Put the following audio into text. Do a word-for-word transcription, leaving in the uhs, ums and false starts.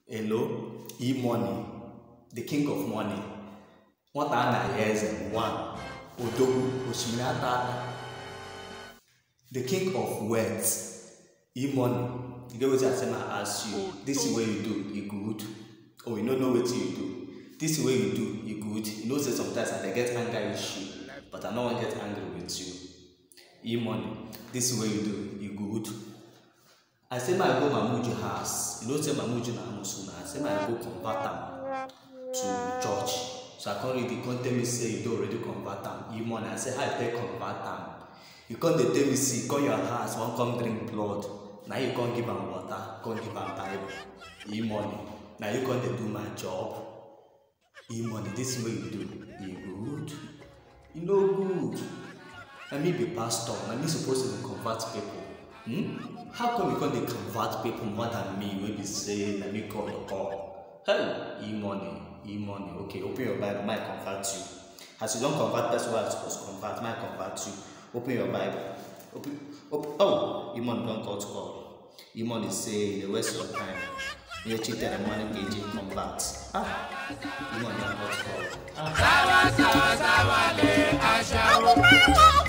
Hello, e-money, the king of money. NwataAnayoEze one, Odogu Oshiminata, the king of words. E-money. You get what I say? I ask you. This is what you do. You good? Oh, you don't know what you do. This is what you do. You good? You know, say sometimes I get angry issue, but I don't want to get angry with you. E-money. This is what you do. You good? I say my go Mamuju house. You know, say Mamuju na Musuna. I say my go convert them to church. So I can't read the content me say you don't already convert them. E-money. I say how I take convert them. You can't tell me see, come your house, one come drink blood. Now you can't give them water, can't give them Bible. E-money. Now you can't do my job. E-money. This is what you do. You good? You know good. Let me be pastor. Let me supposed to convert people. Hmm? How come you can't convert people more than me? When you say, let me call the call. Hey, e-money, e-money. Okay, open your Bible, might convert you. As you don't convert, that's what I'm supposed to convert, might convert you. Open your Bible. Open, open. Oh, e-money don't call to call. E-money say, the waste of time. You cheated and money page convert. Ah, e-money don't call to call. Ah.